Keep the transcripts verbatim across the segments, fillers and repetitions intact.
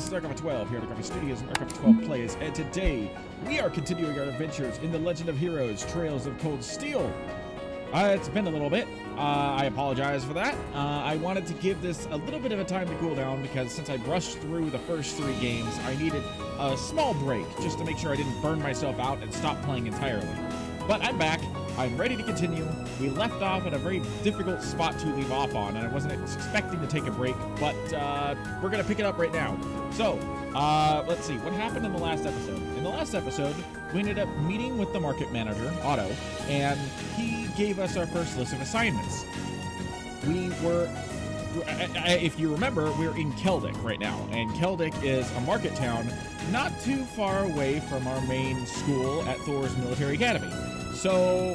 is Archive twelve here at Archive Studios and Archive twelve Plays, and today we are continuing our adventures in The Legend of Heroes: Trails of Cold Steel. Uh, it's been a little bit. Uh, I apologize for that. Uh, I wanted to give this a little bit of a time to cool down because since I brushed through the first three games, I needed a small break just to make sure I didn't burn myself out and stop playing entirely. But I'm back. I'm ready to continue. We left off at a very difficult spot to leave off on, and I wasn't expecting to take a break, but uh, we're going to pick it up right now. So, uh, let's see. What happened in the last episode? In the last episode, we ended up meeting with the market manager, Otto, and he gave us our first list of assignments. We were, if you remember, we're in Keldic right now, and Keldic is a market town not too far away from our main school at Thor's Military Academy. So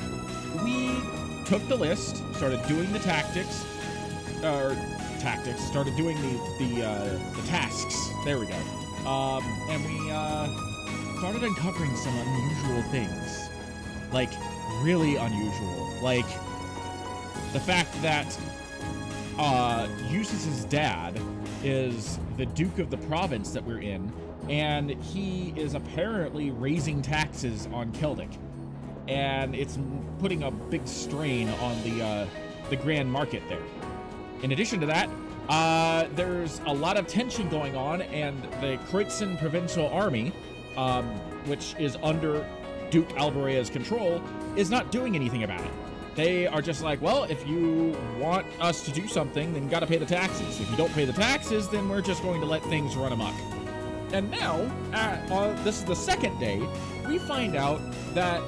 we took the list, started doing the tactics, or tactics, started doing the the, uh, the tasks. There we go. Um, and we uh, started uncovering some unusual things, like really unusual, like the fact that uh, Eustace's dad is the Duke of the province that we're in, and he is apparently raising taxes on Keldic. And it's putting a big strain on the uh, the Grand Market there. In addition to that, uh, there's a lot of tension going on, and the Kreitzen Provincial Army, um, which is under Duke Alborea's control, is not doing anything about it. They are just like, well, if you want us to do something, then you got to pay the taxes. If you don't pay the taxes, then we're just going to let things run amok. And now, uh, uh, this is the second day, we find out that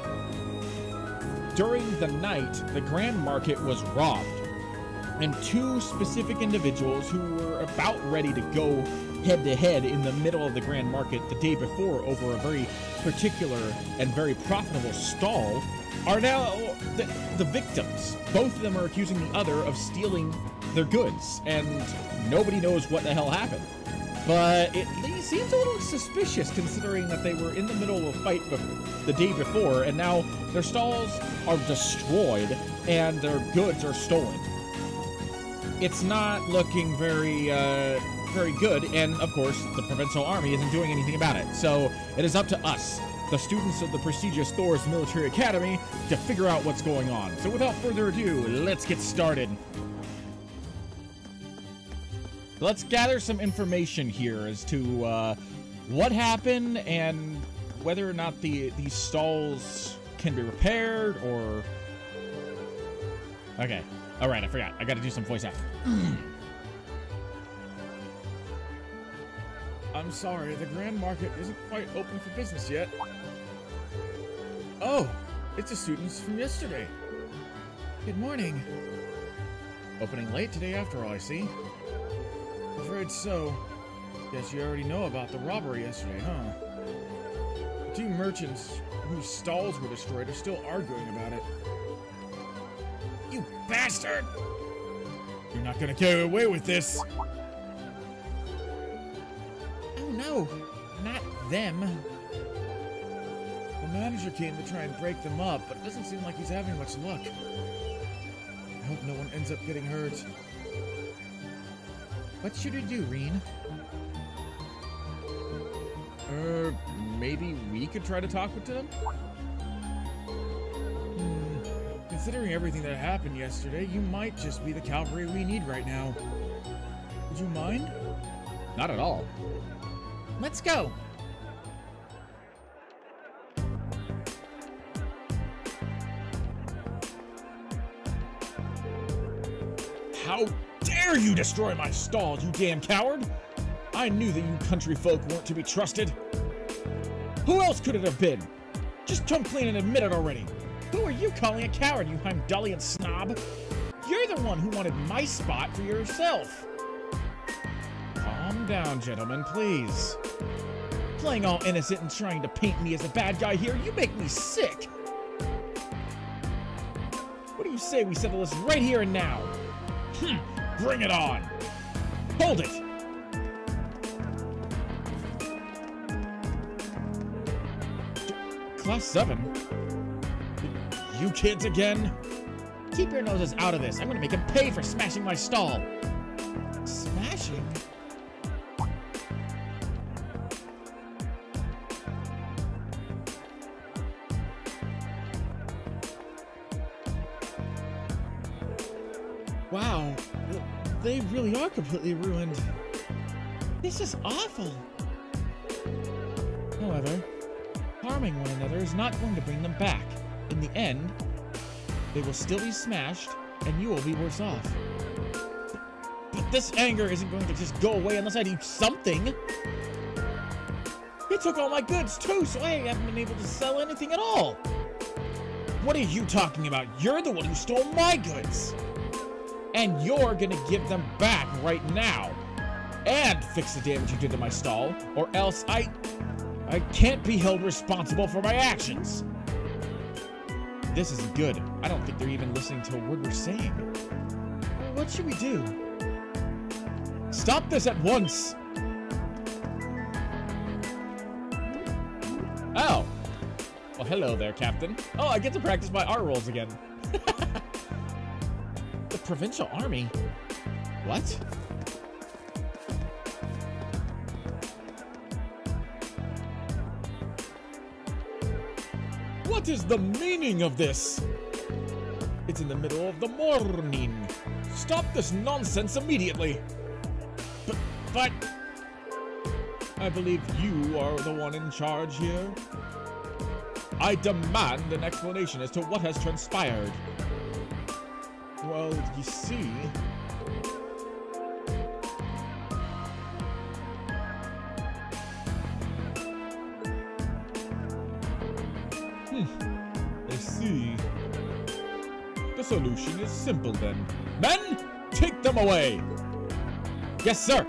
during the night, the Grand Market was robbed, and two specific individuals who were about ready to go head-to-head in the middle of the Grand Market the day before over a very particular and very profitable stall are now the, the victims. Both of them are accusing the other of stealing their goods, and nobody knows what the hell happened. But it seems a little suspicious considering that they were in the middle of a fight the day before, and now their stalls are destroyed and their goods are stolen. It's not looking very, uh, very good, and of course, the Provincial Army isn't doing anything about it. So it is up to us, the students of the prestigious Thor's Military Academy, to figure out what's going on. So without further ado, let's get started. Let's gather some information here as to uh, what happened and whether or not the these stalls can be repaired or... Okay. All right, I forgot. I got to do some voice acting. I'm sorry, the Grand Market isn't quite open for business yet. Oh, it's the students from yesterday. Good morning. Opening late today after all, I see. Afraid so. Guess you already know about the robbery yesterday, huh? The two merchants whose stalls were destroyed are still arguing about it. You bastard! You're not gonna get away with this! Oh no, not them. The manager came to try and break them up, but it doesn't seem like he's having much luck. I hope no one ends up getting hurt. What should we do, Reen? Uh, maybe we could try to talk with them? Hmm. Considering everything that happened yesterday, you might just be the cavalry we need right now. Would you mind? Not at all. Let's go! How dare you destroy my stalls, you damn coward! I knew that you country folk weren't to be trusted. Who else could it have been? Just come clean and admit it already. Who are you calling a coward, you Heimdallian snob? You're the one who wanted my spot for yourself. Calm down, gentlemen, please. Playing all innocent and trying to paint me as a bad guy here, you make me sick. What do you say we settle this right here and now? Hmm, bring it on! Hold it! Class seven? You kids again? Keep your noses out of this. I'm gonna make him pay for smashing my stall. Smashing? Wow, they really are completely ruined. This is awful. However, harming one another is not going to bring them back. In the end, they will still be smashed, and you will be worse off. But this anger isn't going to just go away unless I do something. He took all my goods too, so I haven't been able to sell anything at all. What are you talking about? You're the one who stole my goods. And you're gonna give them back right now. And fix the damage you did to my stall, or else I... I can't be held responsible for my actions. This isn't good. I don't think they're even listening to a word we're saying. What should we do? Stop this at once! Oh. Well, hello there, Captain. Oh, I get to practice my R rolls again. The Provincial Army? What? What is the meaning of this? It's in the middle of the morning. Stop this nonsense immediately. But, but... I believe you are the one in charge here. I demand an explanation as to what has transpired. Well, you see... Hmm, I see. The solution is simple then. Men, take them away! Yes, sir!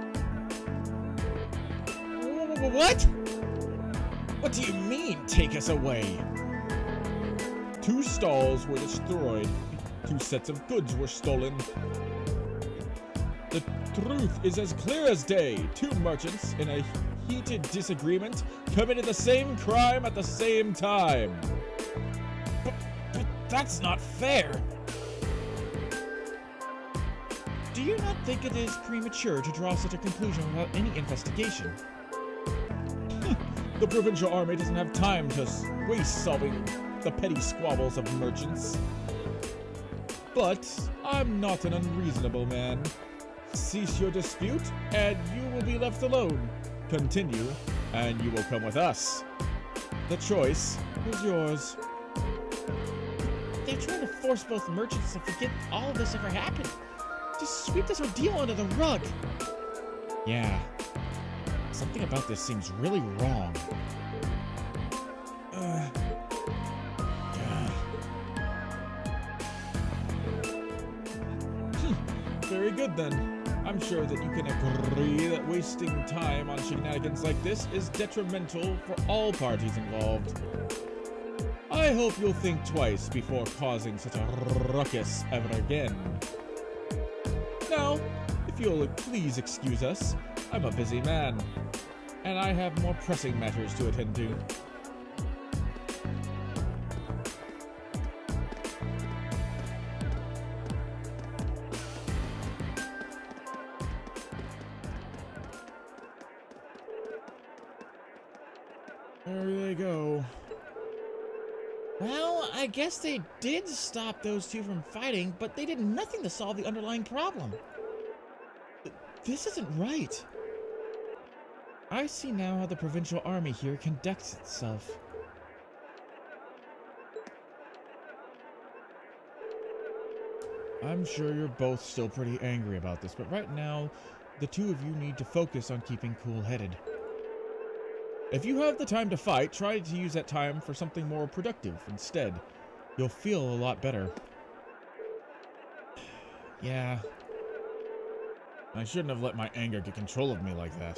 What? What do you mean, take us away? Two stalls were destroyed. Two sets of goods were stolen. The truth is as clear as day. Two merchants, in a heated disagreement, committed the same crime at the same time. But, but that's not fair. Do you not think it is premature to draw such a conclusion without any investigation? The Provincial Army doesn't have time to waste solving the petty squabbles of merchants. But I'm not an unreasonable man. Cease your dispute, and you will be left alone. Continue, and you will come with us. The choice is yours. They're trying to force both merchants to forget all of this ever happened. Just sweep this ordeal under the rug. Yeah. Something about this seems really wrong. Uh, uh. Hmm. Very good then. I'm sure that you can agree that wasting time on shenanigans like this is detrimental for all parties involved. I hope you'll think twice before causing such a ruckus ever again. Now, if you'll please excuse us, I'm a busy man, and I have more pressing matters to attend to. There they go. Well, I guess they did stop those two from fighting, but they did nothing to solve the underlying problem. This isn't right. I see now how the Provincial Army here conducts itself. I'm sure you're both still pretty angry about this, but right now, the two of you need to focus on keeping cool-headed. If you have the time to fight, try to use that time for something more productive instead. You'll feel a lot better. Yeah. I shouldn't have let my anger get control of me like that.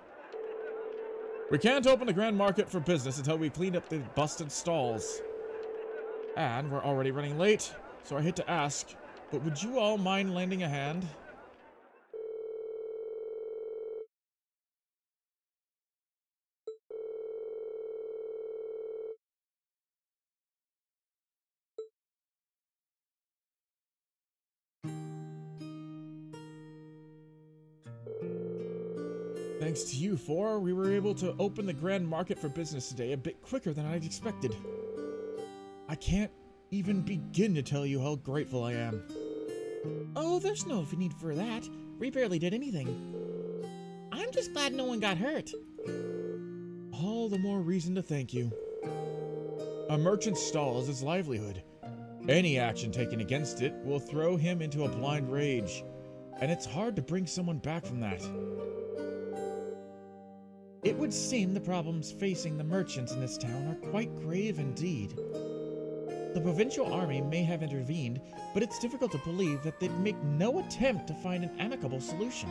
We can't open the Grand Market for business until we clean up the busted stalls. And we're already running late, so I hate to ask, but would you all mind lending a hand? Thanks to you four, we were able to open the Grand Market for business today a bit quicker than I'd expected. I can't even begin to tell you how grateful I am. Oh, there's no need for that. We barely did anything. I'm just glad no one got hurt. All the more reason to thank you. A merchant's stall is his livelihood. Any action taken against it will throw him into a blind rage, and it's hard to bring someone back from that. It would seem the problems facing the merchants in this town are quite grave indeed. The provincial army may have intervened, but it's difficult to believe that they'd make no attempt to find an amicable solution.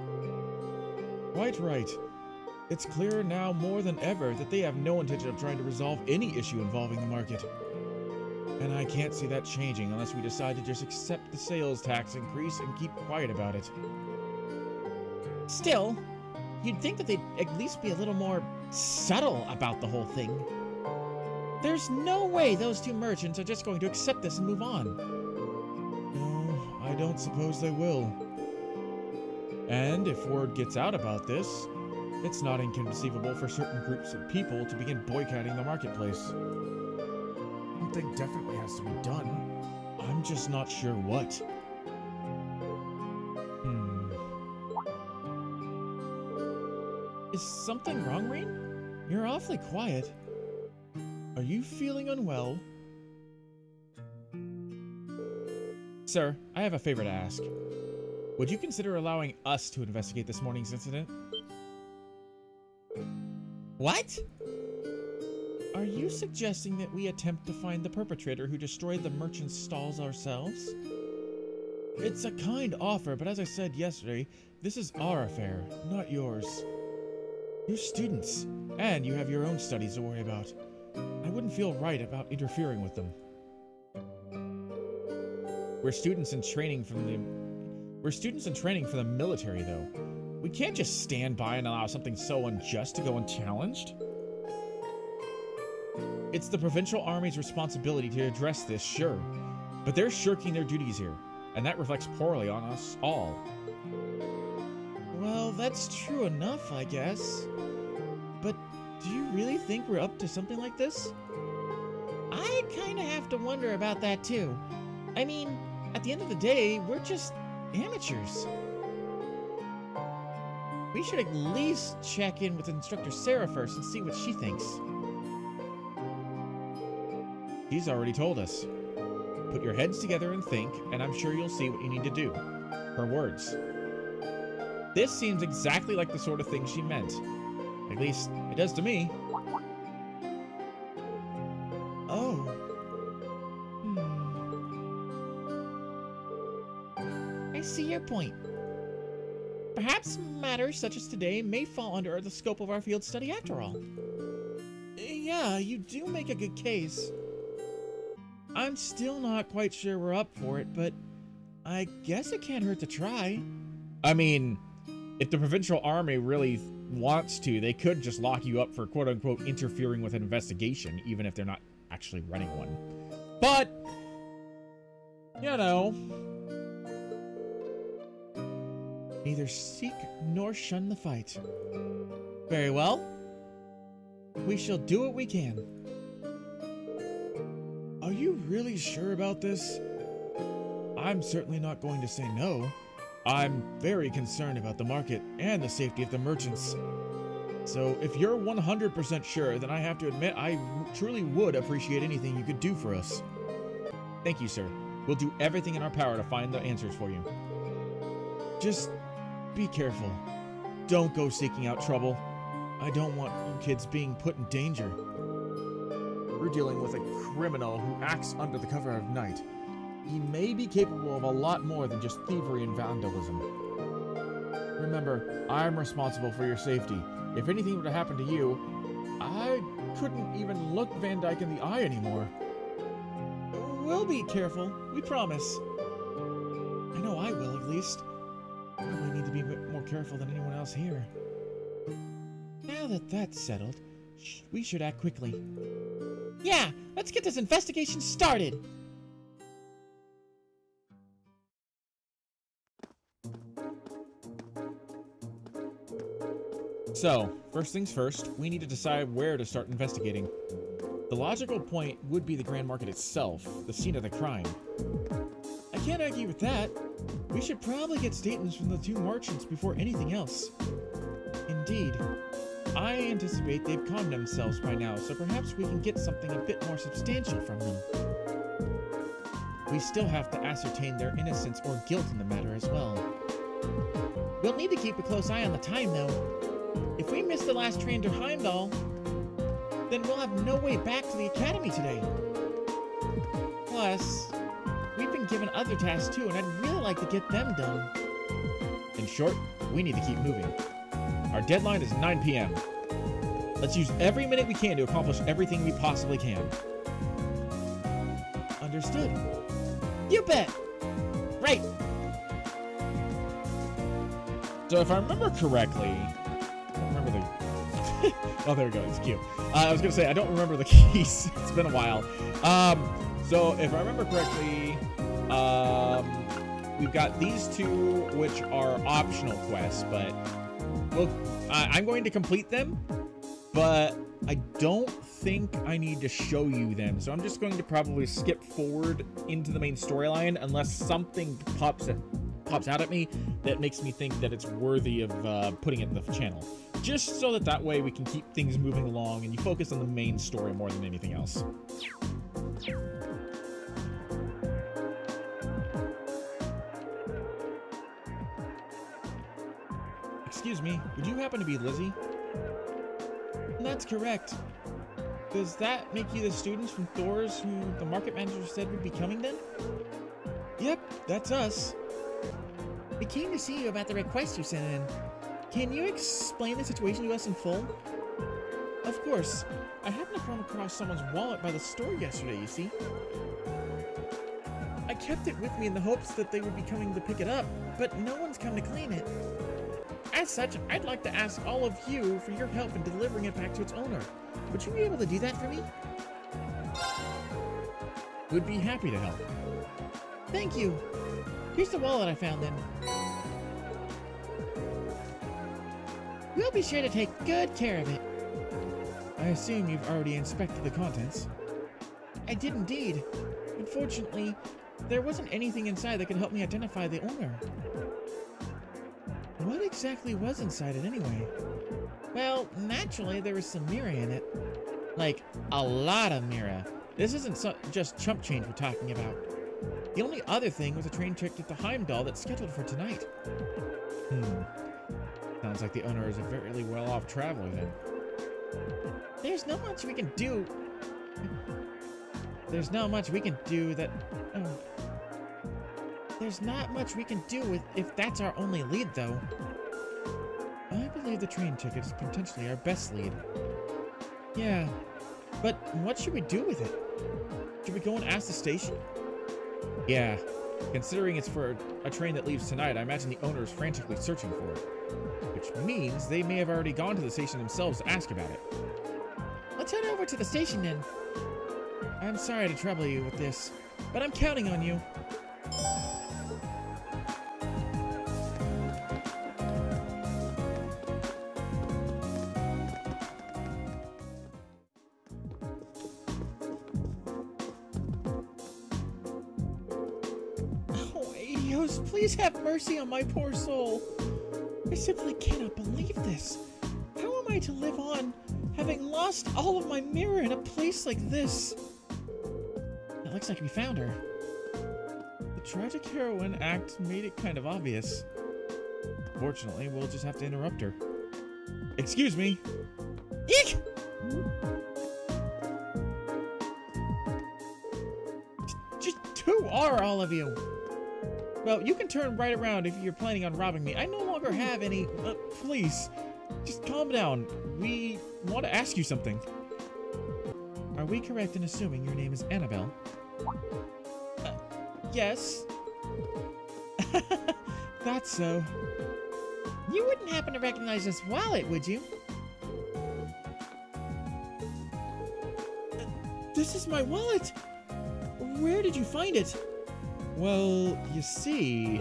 Quite right. It's clearer now more than ever that they have no intention of trying to resolve any issue involving the market. And I can't see that changing unless we decide to just accept the sales tax increase and keep quiet about it. Still, you'd think that they'd at least be a little more subtle about the whole thing. There's no way those two merchants are just going to accept this and move on. No, I don't suppose they will. And if word gets out about this, it's not inconceivable for certain groups of people to begin boycotting the marketplace. Something definitely has to be done. I'm just not sure what. Hmm. Is something wrong, Rain? You're awfully quiet. Are you feeling unwell? Sir, I have a favor to ask. Would you consider allowing us to investigate this morning's incident? What? Are you suggesting that we attempt to find the perpetrator who destroyed the merchant's stalls ourselves? It's a kind offer, but as I said yesterday, this is our affair, not yours. You're students, and you have your own studies to worry about. I wouldn't feel right about interfering with them. We're students in training from the... We're students in training for the military, though. We can't just stand by and allow something so unjust to go unchallenged. It's the provincial army's responsibility to address this, sure. But they're shirking their duties here, and that reflects poorly on us all. Well, that's true enough, I guess. But do you really think we're up to something like this? I kinda have to wonder about that too. I mean, at the end of the day, we're just amateurs. We should at least check in with Instructor Sarah first and see what she thinks. She's already told us. Put your heads together and think, and I'm sure you'll see what you need to do. Her words. This seems exactly like the sort of thing she meant. At least, it does to me. Oh. Hmm. I see your point. Perhaps matters such as today may fall under the scope of our field study after all. Yeah, you do make a good case. I'm still not quite sure we're up for it, but I guess it can't hurt to try. I mean, if the provincial army really wants to, they could just lock you up for quote-unquote interfering with an investigation, even if they're not actually running one. But, you know... Neither seek nor shun the fight. Very well. We shall do what we can. Are you really sure about this? I'm certainly not going to say no. I'm very concerned about the market and the safety of the merchants. So if you're one hundred percent sure, then I have to admit I truly would appreciate anything you could do for us. Thank you, sir. We'll do everything in our power to find the answers for you. Just be careful. Don't go seeking out trouble. I don't want you kids being put in danger. We're dealing with a criminal who acts under the cover of night. He may be capable of a lot more than just thievery and vandalism. Remember, I'm responsible for your safety. If anything were to happen to you, I couldn't even look Van Dyke in the eye anymore. We'll be careful, we promise. I know I will, at least. I probably need to be a bit more careful than anyone else here. Now that that's settled, sh we should act quickly. Yeah, let's get this investigation started! So, first things first, we need to decide where to start investigating. The logical point would be the Grand Market itself, the scene of the crime. I can't argue with that. We should probably get statements from the two merchants before anything else. Indeed. I anticipate they've calmed themselves by now, so perhaps we can get something a bit more substantial from them. We still have to ascertain their innocence or guilt in the matter as well. We'll need to keep a close eye on the time, though. If we miss the last train to Heimdall, then we'll have no way back to the Academy today. Plus, we've been given other tasks too, and I'd really like to get them done. In short, we need to keep moving. Our deadline is nine p m Let's use every minute we can to accomplish everything we possibly can. Understood. You bet! Right! So if I remember correctly... I don't remember the... oh, there we go. It's cute. Uh, I was going to say, I don't remember the keys. It's been a while. Um, so if I remember correctly, um, we've got these two, which are optional quests, but... Well, I I'm going to complete them, but I don't think I need to show you them. So I'm just going to probably skip forward into the main storyline unless something pops at, pops out at me that makes me think that it's worthy of uh, putting it in the channel. Just so that that way we can keep things moving along and you focus on the main story more than anything else. Excuse me, would you happen to be Lizzie? That's correct. Does that make you the students from Thor's who the market manager said would be coming then? Yep, that's us. We came to see you about the request you sent in. Can you explain the situation to us in full? Of course. I happened to come across someone's wallet by the store yesterday, you see. I kept it with me in the hopes that they would be coming to pick it up, but no one's come to claim it. As such, I'd like to ask all of you for your help in delivering it back to its owner. Would you be able to do that for me? We'd be happy to help. Thank you. Here's the wallet I found then. We'll be sure to take good care of it. I assume you've already inspected the contents. I did indeed. Unfortunately, there wasn't anything inside that could help me identify the owner. What exactly was inside it anyway? Well, naturally there was some Mira in it. Like, a lot of Mira. This isn't so just chump change we're talking about. The only other thing was a train ticket to Heimdall that's scheduled for tonight. Hmm. Sounds like the owner is a very well-off traveler then. There's not much we can do. There's not much we can do that... Oh. There's not much we can do with if that's our only lead, though. I believe the train ticket is potentially our best lead. Yeah, but what should we do with it? Should we go and ask the station? Yeah, considering it's for a train that leaves tonight, I imagine the owner is frantically searching for it. Which means they may have already gone to the station themselves to ask about it. Let's head over to the station then. I'm sorry to trouble you with this, but I'm counting on you. Please have mercy on my poor soul. I simply cannot believe this. How am I to live on, having lost all of my Mira in a place like this? It looks like we found her. The tragic heroine act made it kind of obvious. Fortunately, we'll just have to interrupt her. Excuse me. Eek! Just who are all of you? Well, you can turn right around if you're planning on robbing me. I no longer have any... Uh, please, just calm down. We want to ask you something. Are we correct in assuming your name is Annabelle? Uh, yes. Thought so. You wouldn't happen to recognize this wallet, would you? Uh, this is my wallet! Where did you find it? Well, you see...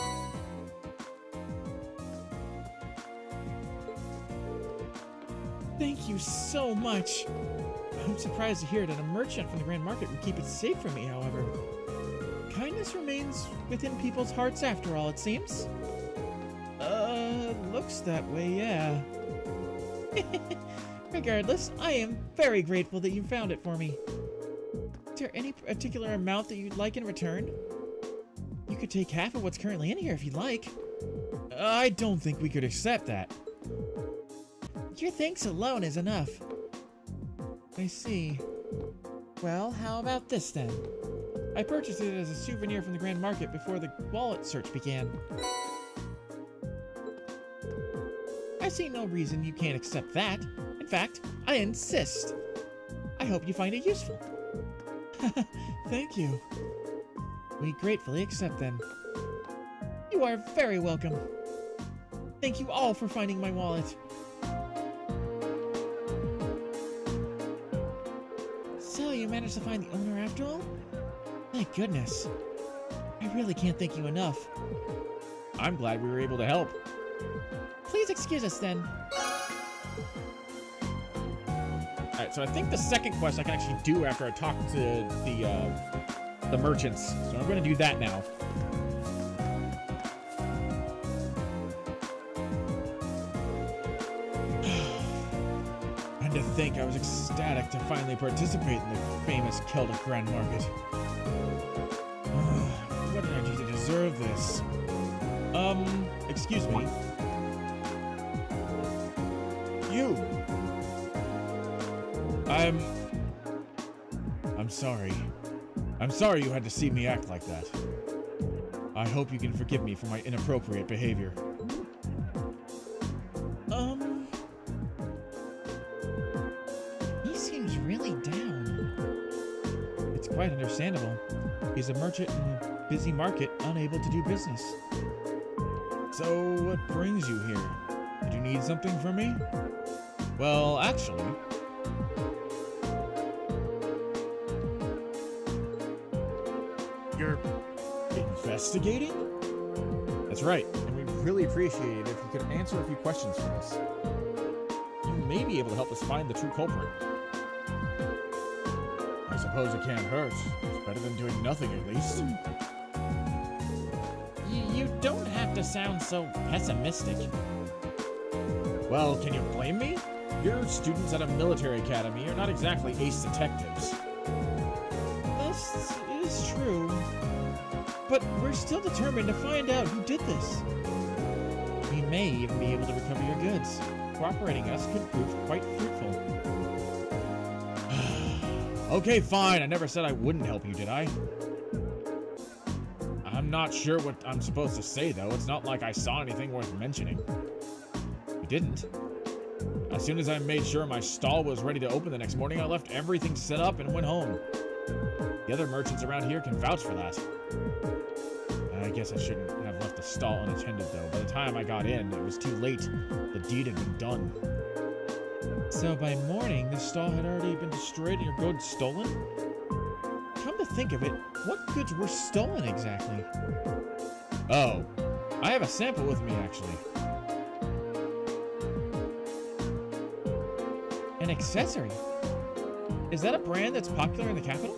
Thank you so much. I'm surprised to hear that a merchant from the Grand Market would keep it safe from me, however. kindness remains within people's hearts after all, it seems. Uh, looks that way, yeah. Regardless, I am very grateful that you found it for me. Is there any particular amount that you'd like in return? You could take half of what's currently in here if you'd like. I don't think we could accept that. Your thanks alone is enough. I see. Well, how about this then? I purchased it as a souvenir from the Grand Market before the wallet search began. I see no reason you can't accept that. In fact, I insist. I hope you find it useful. Thank you. We gratefully accept then. You are very welcome. Thank you all for finding my wallet. So, you managed to find the owner after all? Thank goodness. I really can't thank you enough. I'm glad we were able to help. Please excuse us then. Alright, so I think the second quest I can actually do after I talk to the, uh, the merchants. So I'm going to do that now. And to think I was ecstatic to finally participate in the famous Celtic Grand Market. What did I do to deserve this? Um, excuse me. You! I'm... I'm sorry. I'm sorry you had to see me act like that. I hope you can forgive me for my inappropriate behavior. Um... He seems really down. It's quite understandable. He's a merchant in a busy market, unable to do business. So, what brings you here? Did you need something from me? Well, actually... You're... investigating? That's right, and we'd really appreciate it if you could answer a few questions for us. You may be able to help us find the true culprit. I suppose it can't hurt. It's better than doing nothing, at least. Y you don't have to sound so pessimistic. Well, can you blame me? Your students at a military academy are not exactly ace detectives. This is true. But we're still determined to find out who did this. We may even be able to recover your goods. Cooperating us could prove quite fruitful. Okay, fine. I never said I wouldn't help you, did I? I'm not sure what I'm supposed to say, though. It's not like I saw anything worth mentioning. You didn't. As soon as I made sure my stall was ready to open the next morning, I left everything set up and went home. The other merchants around here can vouch for that. I guess I shouldn't have left the stall unattended, though. By the time I got in, it was too late. The deed had been done. So by morning, the stall had already been destroyed and your goods stolen? Come to think of it, what goods were stolen exactly? Oh, I have a sample with me, actually. An accessory? Is that a brand that's popular in the capital?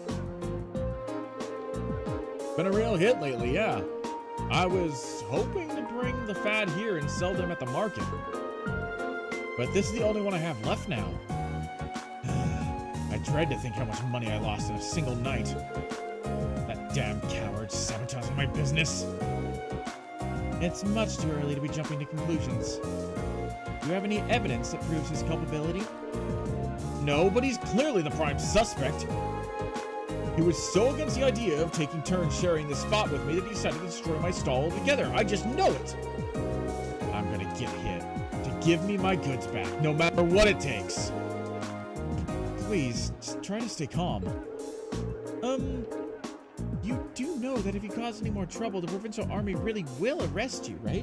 Been a real hit lately, yeah. I was hoping to bring the fad here and sell them at the market. But this is the only one I have left now. I dread to think how much money I lost in a single night. That damn coward sabotaging my business. It's much too early to be jumping to conclusions. Do you have any evidence that proves his culpability? No, but he's clearly the prime suspect. He was so against the idea of taking turns sharing this spot with me that he decided to destroy my stall altogether. I just know it. I'm gonna get hit to give me my goods back, no matter what it takes. Please, just try to stay calm. Um, you do know that if you cause any more trouble, the provincial army really will arrest you, right?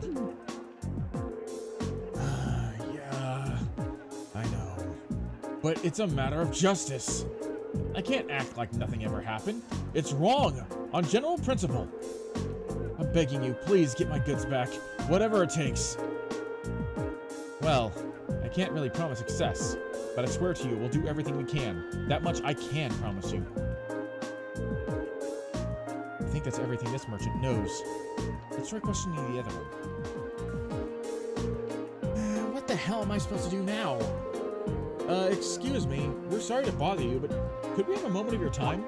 Yeah, I know. But it's a matter of justice. I can't act like nothing ever happened. It's wrong, on general principle. I'm begging you, please get my goods back, whatever it takes. Well, I can't really promise success, but I swear to you, we'll do everything we can. That much I can promise you. I think that's everything this merchant knows. Let's try questioning the other one. Uh, what the hell am I supposed to do now? Uh, excuse me. We're sorry to bother you, but could we have a moment of your time?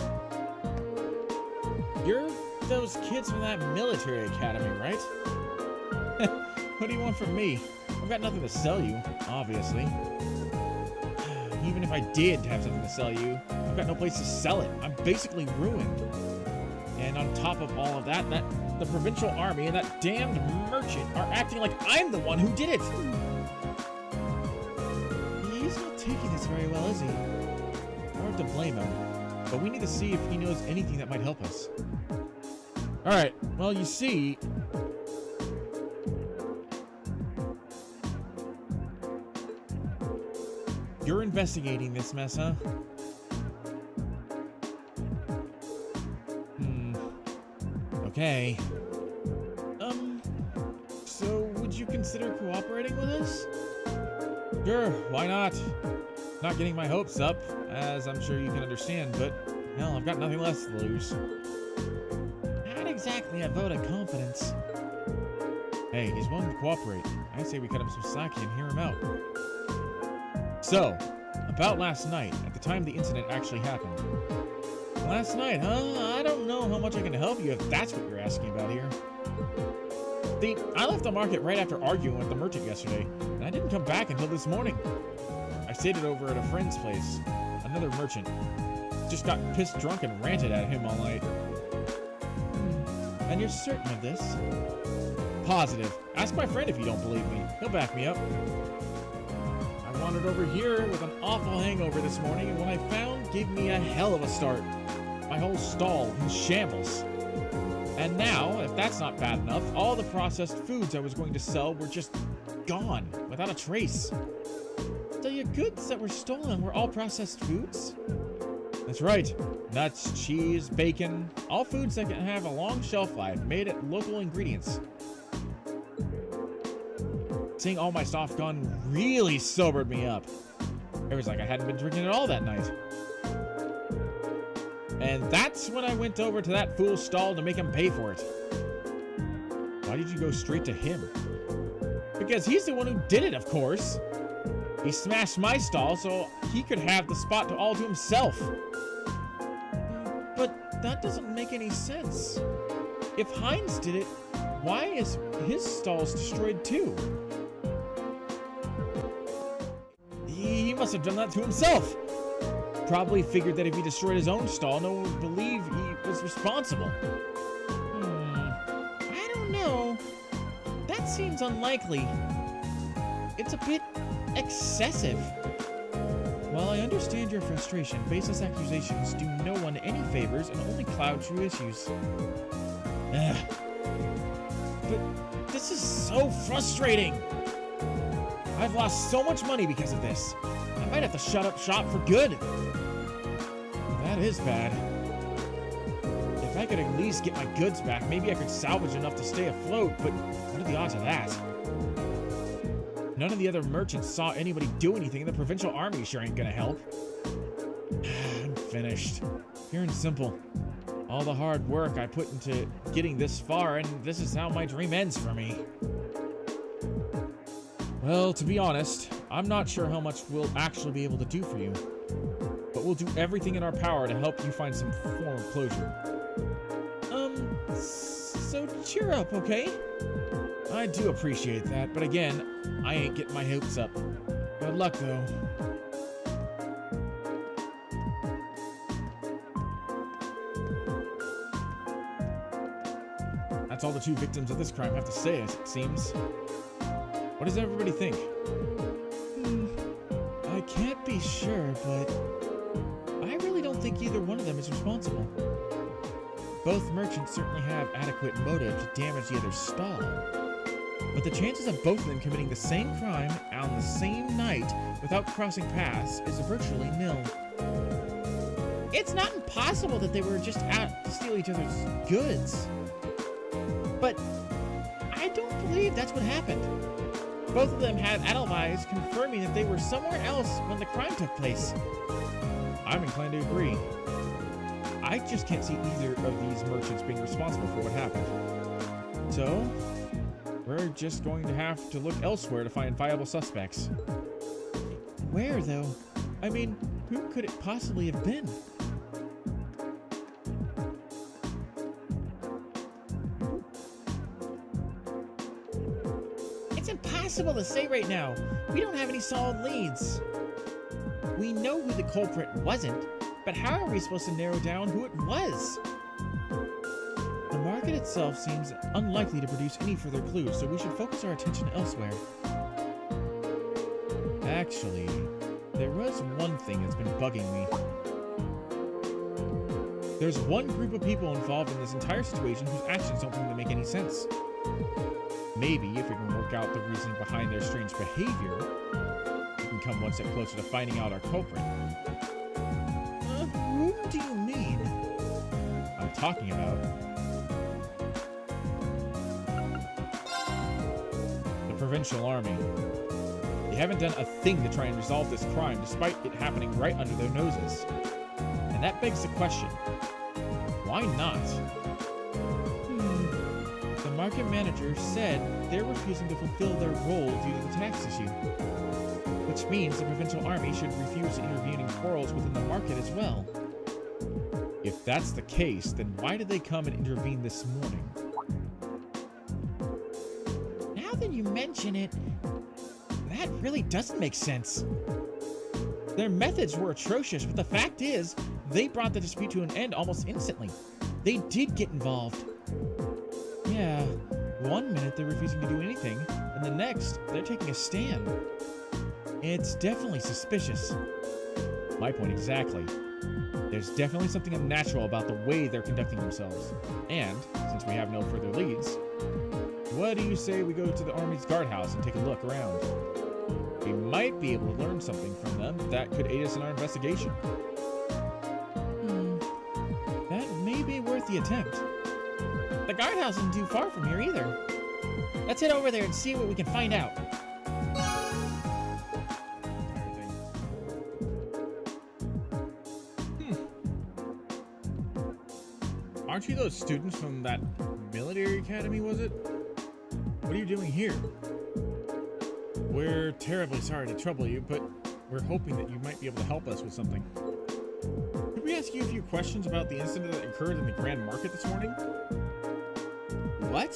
You're those kids from that military academy, right? What do you want from me? I've got nothing to sell you, obviously. Even if I did have something to sell you, I've got no place to sell it. I'm basically ruined. And on top of all of that, that the provincial army and that damned merchant are acting like I'm the one who did it. He's not taking this very well, is he? Hard to blame him, but we need to see if he knows anything that might help us. Alright, well, you see... You're investigating this mess, huh? Hmm. Okay. Um, so would you consider cooperating with us? Sure, why not? Not getting my hopes up, as I'm sure you can understand, but, hell, I've got nothing less to lose. Not exactly a vote of confidence. Hey, he's willing to cooperate. I say we cut him some slack and hear him out. So, about last night, at the time the incident actually happened. Last night, huh? I don't know how much I can help you if that's what you're asking about here. See, I left the market right after arguing with the merchant yesterday, and I didn't come back until this morning. I stayed it over at a friend's place, another merchant. Just got pissed drunk and ranted at him all night. Hmm. And you're certain of this? Positive. Ask my friend if you don't believe me. He'll back me up. I wandered over here with an awful hangover this morning, and what I found gave me a hell of a start. My whole stall in shambles. And now, if that's not bad enough, all the processed foods I was going to sell were just gone, without a trace. So your goods that were stolen were all processed foods? That's right. Nuts, cheese, bacon, all foods that can have a long shelf life, made at local ingredients. Seeing all my stuff gone really sobered me up. It was like I hadn't been drinking at all that night. And that's when I went over to that fool's stall to make him pay for it. Why did you go straight to him? Because he's the one who did it, of course. He smashed my stall so he could have the spot to all to himself. But that doesn't make any sense. If Heinz did it, why is his stalls destroyed too? He must have done that to himself. Probably figured that if he destroyed his own stall, no one would believe he was responsible. Hmm. I don't know. That seems unlikely. It's a bit excessive. While I understand your frustration, baseless accusations do no one any favors and only cloud true issues. Ugh. But this is so frustrating. I've lost so much money because of this. I might have to shut up shop for good. That is bad. If I could at least get my goods back, maybe I could salvage enough to stay afloat, but what are the odds of that? None of the other merchants saw anybody do anything, and the provincial army sure ain't gonna help. I'm finished. Pure and simple. All the hard work I put into getting this far, and this is how my dream ends for me. Well, to be honest, I'm not sure how much we'll actually be able to do for you. But we'll do everything in our power to help you find some form of closure. Um, so cheer up, okay? I do appreciate that, but again, I ain't getting my hopes up. Good luck, though. That's all the two victims of this crime have to say, as it seems. What does everybody think? Hmm, I can't be sure, but I really don't think either one of them is responsible. Both merchants certainly have adequate motive to damage the other's stall. But the chances of both of them committing the same crime on the same night without crossing paths is virtually nil. It's not impossible that they were just out to steal each other's goods. But I don't believe that's what happened. Both of them had alibis confirming that they were somewhere else when the crime took place. I'm inclined to agree. I just can't see either of these merchants being responsible for what happened. So, we're just going to have to look elsewhere to find viable suspects. Where, though? I mean, who could it possibly have been? It's impossible to say right now. We don't have any solid leads. We know who the culprit wasn't, but how are we supposed to narrow down who it was? The market itself seems unlikely to produce any further clues, so we should focus our attention elsewhere. Actually, there was one thing that's been bugging me. There's one group of people involved in this entire situation whose actions don't seem to make any sense. Maybe if we can work out the reason behind their strange behavior, we can come one step closer to finding out our culprit. Uh, whom do you mean? I'm talking about the Provincial Army. They haven't done a thing to try and resolve this crime despite it happening right under their noses. And that begs the question, why not? Hmm. The market manager said they're refusing to fulfill their role due to the tax issue. Which means the Provincial Army should refuse to intervene in quarrels within the market as well. If that's the case, then why did they come and intervene this morning? Now that you mention it, that really doesn't make sense. Their methods were atrocious, but the fact is, they brought the dispute to an end almost instantly. They did get involved. Yeah, one minute they're refusing to do anything, and the next, they're taking a stand. It's definitely suspicious. My point exactly. There's definitely something unnatural about the way they're conducting themselves. And, since we have no further leads, what do you say we go to the Army's guardhouse and take a look around? We might be able to learn something from them that could aid us in our investigation. Hmm. That may be worth the attempt. The guardhouse isn't too far from here either. Let's head over there and see what we can find out. Hmm. Aren't you those students from that military academy, was it? What are you doing here? We're terribly sorry to trouble you, but we're hoping that you might be able to help us with something. Could we ask you a few questions about the incident that occurred in the Grand Market this morning? What?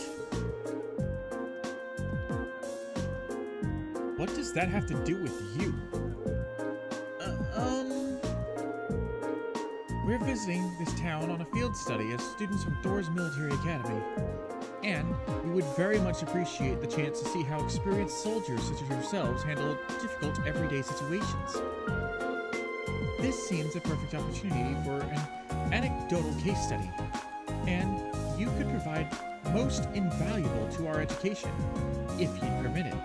What does that have to do with you? Uh, um... We're visiting this town on a field study as students from Thor's Military Academy. And we would very much appreciate the chance to see how experienced soldiers such as yourselves handle difficult everyday situations. This seems a perfect opportunity for an anecdotal case study, and you could provide most invaluable to our education, if you'd permit it.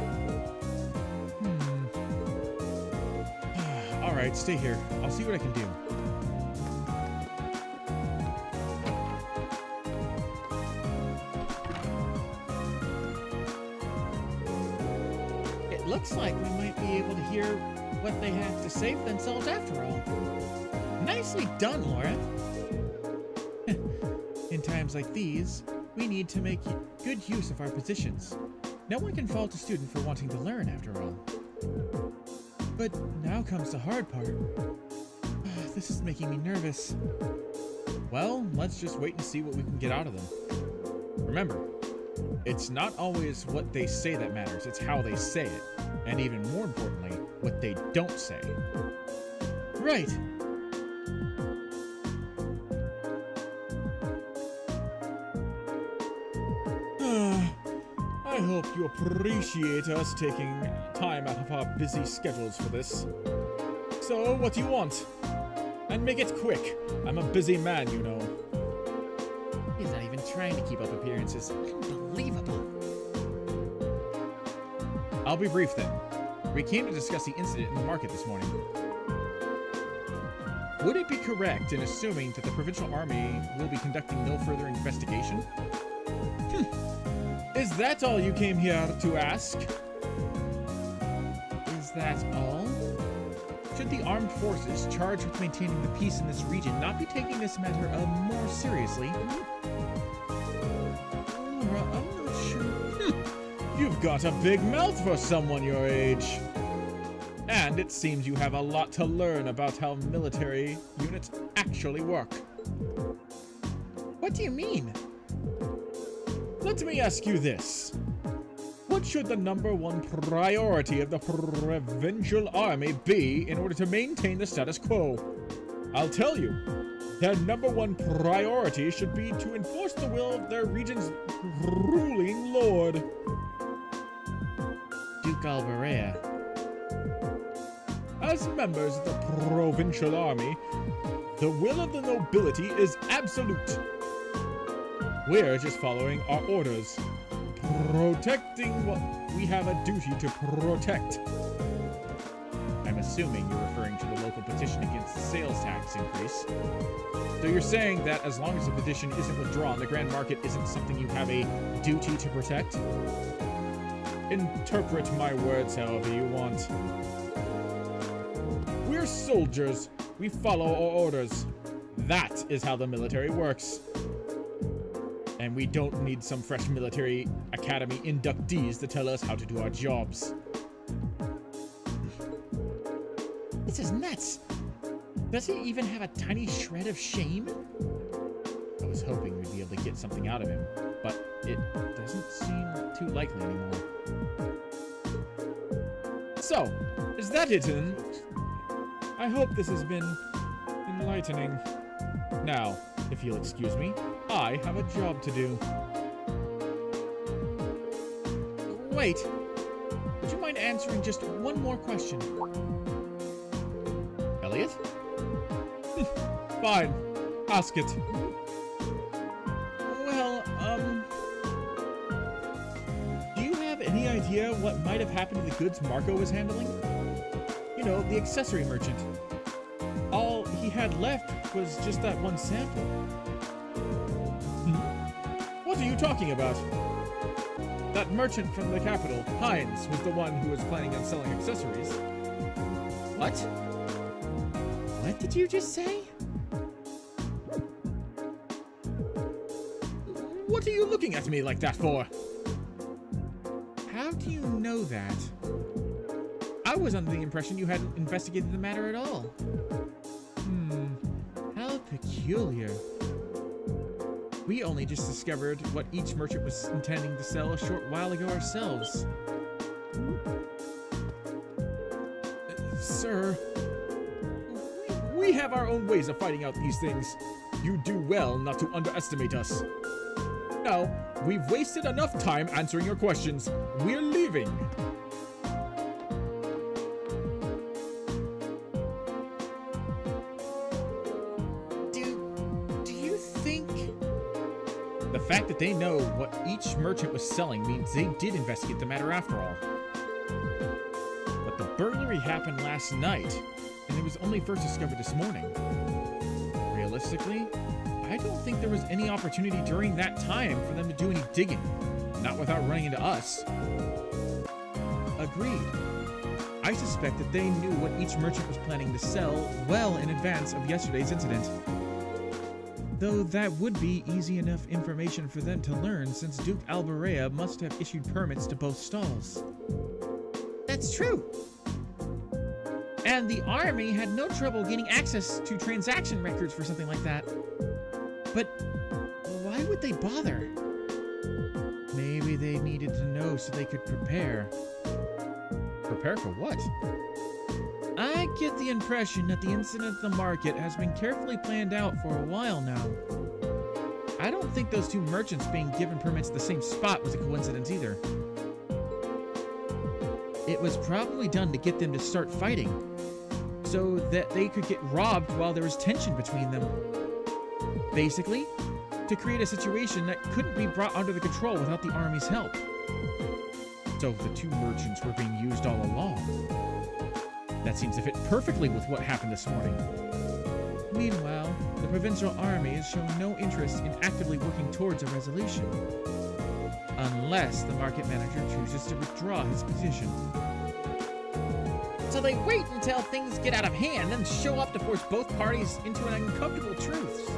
Hmm. Alright, stay here. I'll see what I can do. Looks like we might be able to hear what they have to say for themselves after all. Nicely done, Laura. In times like these, we need to make good use of our positions. No one can fault a student for wanting to learn, after all. But now comes the hard part. This is making me nervous. Well, let's just wait and see what we can get out of them. Remember, it's not always what they say that matters, it's how they say it. And even more importantly, what they don't say. Right. I hope you appreciate us taking time out of our busy schedules for this. So, what do you want? And make it quick. I'm a busy man, you know. He's not even trying to keep up appearances. Unbelievable. I'll be brief then. We came to discuss the incident in the market this morning. Would it be correct in assuming that the Provincial Army will be conducting no further investigation? Hm. Is that all you came here to ask? Is that all? should the armed forces charged with maintaining the peace in this region not be taking this matter uh, more seriously? Laura, I'm not sure. You've got a big mouth for someone your age. And it seems you have a lot to learn about how military units actually work. What do you mean? Let me ask you this. What should the number one priority of the provincial army be in order to maintain the status quo? I'll tell you. Their number one priority should be to enforce the will of their region's ruling lord. Duke Alberea. As members of the provincial army, the will of the nobility is absolute. We're just following our orders, protecting what we have a duty to protect. I'm assuming you're referring to the local petition against the sales tax increase. So you're saying that as long as the petition isn't withdrawn, the Grand Market isn't something you have a duty to protect? Interpret my words however you want. We're soldiers. We follow our orders. That is how the military works. And we don't need some fresh military academy inductees to tell us how to do our jobs. This is nuts. Does he even have a tiny shred of shame? I was hoping we'd be able to get something out of him, but it doesn't seem too likely anymore. So, is that it then? I hope this has been enlightening. Now, if you'll excuse me, I have a job to do. Wait. Would you mind answering just one more question? Elliot? Fine. Ask it. Well, um... do you have any idea what might have happened to the goods Marco was handling? You know, the accessory merchant. All he had left was just that one sample. Hmm? What are you talking about? That merchant from the capital, Heinz, was the one who was planning on selling accessories. What? What did you just say? What are you looking at me like that for? How do you know that? I was under the impression you hadn't investigated the matter at all. Hmm, how peculiar. We only just discovered what each merchant was intending to sell a short while ago ourselves. Uh, sir, we have our own ways of finding out these things. You do well not to underestimate us. Now, we've wasted enough time answering your questions. We're leaving. The fact that they know what each merchant was selling means they did investigate the matter after all. But the burglary happened last night, and it was only first discovered this morning. Realistically, I don't think there was any opportunity during that time for them to do any digging, not without running into us. Agreed. I suspect that they knew what each merchant was planning to sell well in advance of yesterday's incident. Though that would be easy enough information for them to learn, since Duke Alberea must have issued permits to both stalls. That's true. And the army had no trouble gaining access to transaction records for something like that. But why would they bother? Maybe they needed to know so they could prepare. Prepare for what? I get the impression that the incident at the market has been carefully planned out for a while now. I don't think those two merchants being given permits at the same spot was a coincidence either. It was probably done to get them to start fighting, so that they could get robbed while there was tension between them. Basically, to create a situation that couldn't be brought under the control without the army's help. So the two merchants were being used all along. That seems to fit perfectly with what happened this morning. Meanwhile, the provincial army has shown no interest in actively working towards a resolution. Unless the market manager chooses to withdraw his petition. So they wait until things get out of hand, then show up to force both parties into an uncomfortable truths.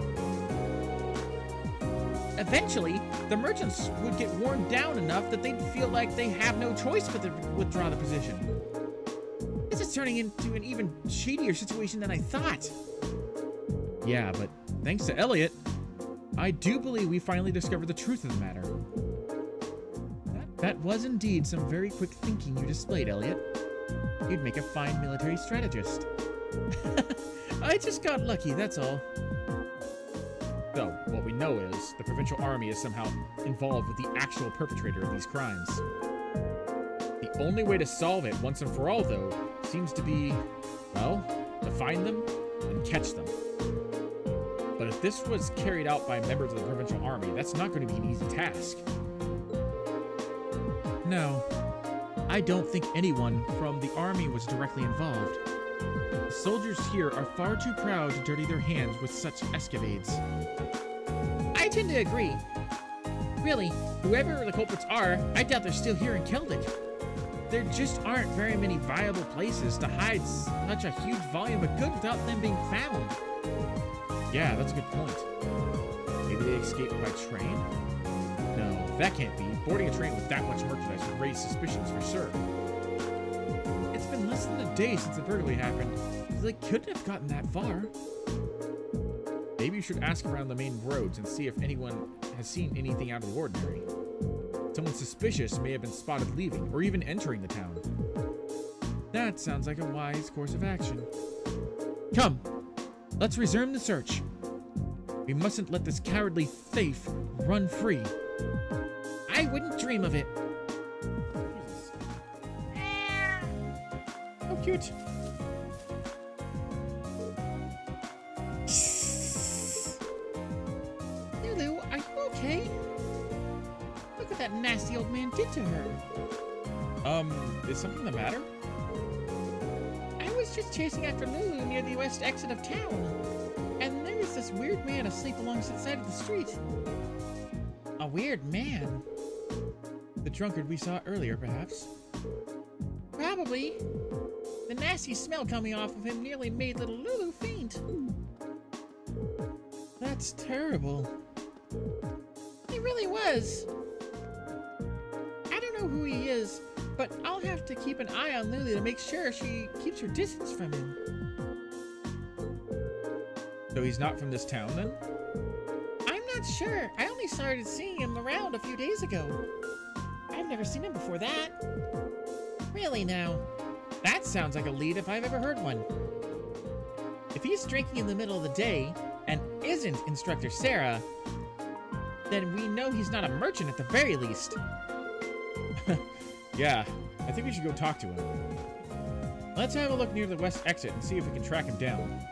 Eventually, the merchants would get worn down enough that they'd feel like they have no choice but to withdraw the position. This is turning into an even shadier situation than I thought. Yeah, but thanks to Elliot, I do believe we finally discovered the truth of the matter. That, that was indeed some very quick thinking you displayed, Elliot. You'd make a fine military strategist. I just got lucky, that's all. So, what we know is the provincial army is somehow involved with the actual perpetrator of these crimes. The only way to solve it once and for all, though, seems to be, well, to find them and catch them. But if this was carried out by members of the provincial army, that's not going to be an easy task. No, I don't think anyone from the army was directly involved. The soldiers here are far too proud to dirty their hands with such escapades. I tend to agree. Really, whoever the culprits are, I doubt they're still here in Keldic. There just aren't very many viable places to hide such a huge volume of goods without them being found. Yeah, that's a good point. Maybe they escaped by train? No, that can't be. Boarding a train with that much merchandise would raise suspicions for sure. It's been less than a day since the burglary happened, so they couldn't have gotten that far. Maybe you should ask around the main roads and see if anyone has seen anything out of the ordinary. Someone suspicious may have been spotted leaving, or even entering the town. That sounds like a wise course of action. Come, let's resume the search. We mustn't let this cowardly thief run free. I wouldn't dream of it. How cute. Lulu, are you okay? Look what that nasty old man did to her. Um, is something the matter? I was just chasing after Lulu near the west exit of town, and there was this weird man asleep alongside the side of the street. A weird man? The drunkard we saw earlier, perhaps? Probably. The nasty smell coming off of him nearly made little Lulu faint. That's terrible. It really was. I don't know who he is, but I'll have to keep an eye on Lulu to make sure she keeps her distance from him. So he's not from this town, then? I'm not sure. I only started seeing him around a few days ago. I've never seen him before that. Really now? That sounds like a lead if I've ever heard one. If he's drinking in the middle of the day and isn't Instructor Sarah, then we know he's not a merchant at the very least. Yeah, I think we should go talk to him. Let's have a look near the west exit and see if we can track him down.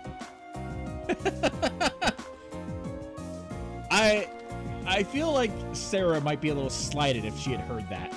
I I feel like Sarah might be a little slighted if she had heard that.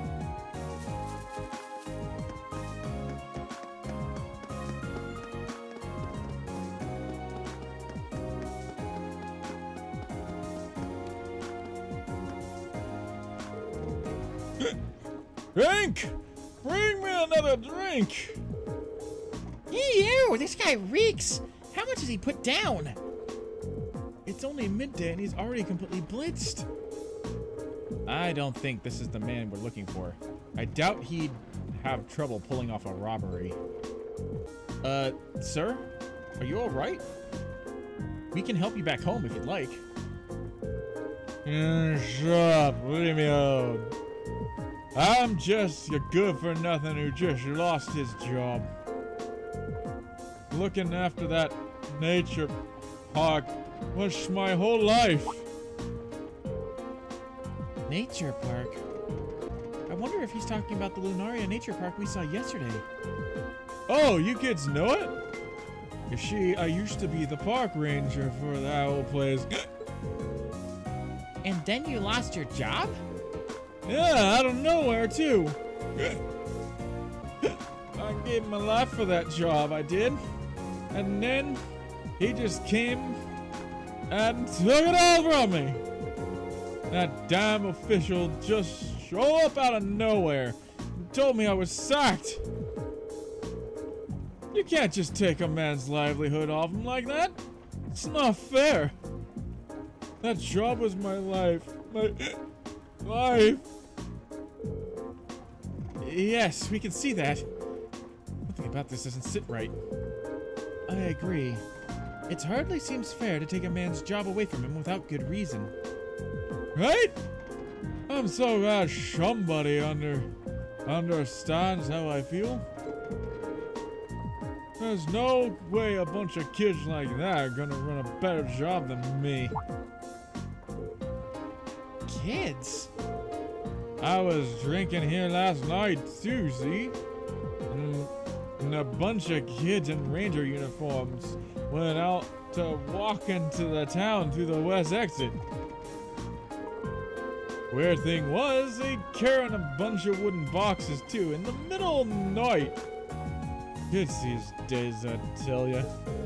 Drink! Bring me another drink! Ew, this guy reeks! How much has he put down? It's only midday and he's already completely blitzed. I don't think this is the man we're looking for. I doubt he'd have trouble pulling off a robbery. Uh, sir? Are you alright? We can help you back home if you'd like. Mm, shut up, leave me alone. I'm just a good-for-nothing who just lost his job. Looking after that nature park was my whole life. Nature park? I wonder if he's talking about the Lunaria Nature Park we saw yesterday. Oh, you kids know it? You see, I used to be the park ranger for that old place. And then you lost your job? Yeah, out of nowhere, too. I gave my life for that job, I did. And then he just came and took it all from me. That damn official just showed up out of nowhere and told me I was sacked. You can't just take a man's livelihood off him like that. It's not fair. That job was my life. My life. Yes, we can see that. Something about this doesn't sit right. I agree. It hardly seems fair to take a man's job away from him without good reason. Right? I'm so glad somebody under understands how I feel. There's no way a bunch of kids like that are gonna run a better job than me. Kids? I was drinking here last night too, see? And, and a bunch of kids in ranger uniforms went out to walk into the town through the west exit. Weird thing was, they carrying a bunch of wooden boxes too in the middle of the night. Kids these days, I tell ya.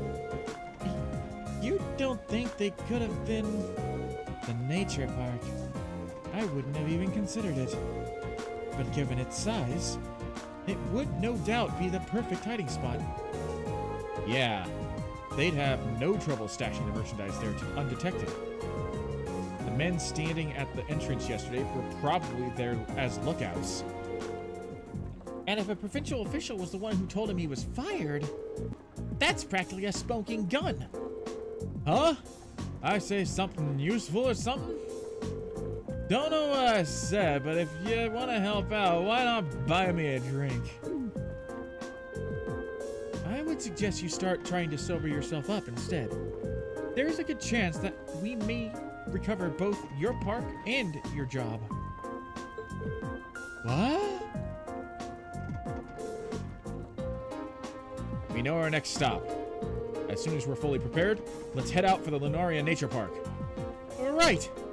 You don't think they could have been the nature park? I wouldn't have even considered it. But given its size, it would no doubt be the perfect hiding spot. Yeah, they'd have no trouble stashing the merchandise there undetected. The men standing at the entrance yesterday were probably there as lookouts. And if a provincial official was the one who told him he was fired, that's practically a smoking gun. Huh? I say something useful or something? Don't know what I said, but if you want to help out, why not buy me a drink? I would suggest you start trying to sober yourself up instead. There's a good chance that we may recover both your park and your job. What? We know our next stop. As soon as we're fully prepared, let's head out for the Lunaria Nature Park. All right.